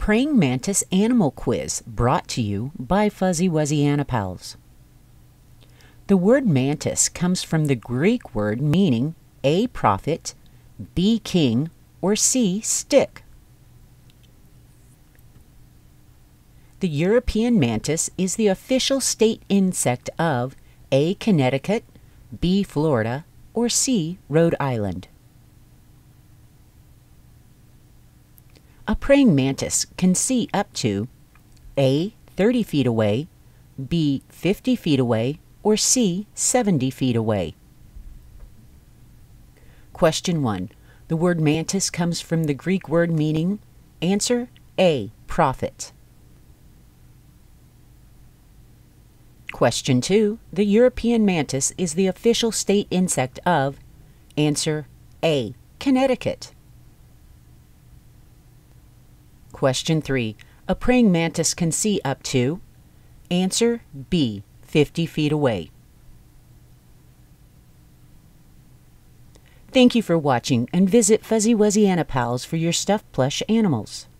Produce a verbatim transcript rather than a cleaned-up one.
Praying Mantis Animal Quiz, brought to you by Fuzzy Wuzzy Anipals. The word mantis comes from the Greek word meaning A. prophet, B. king, or C. stick. The European mantis is the official state insect of A. Connecticut, B. Florida, or C. Rhode Island. A praying mantis can see up to A. thirty feet away, B. fifty feet away, or C. seventy feet away. Question one. The word mantis comes from the Greek word meaning. Answer A. prophet. Question two. The European mantis is the official state insect of. Answer A. Connecticut. Question three. A praying mantis can see up to. Answer B. fifty feet away. Thank you for watching, and visit Fuzzy Wuzzy Anipals for your stuffed plush animals.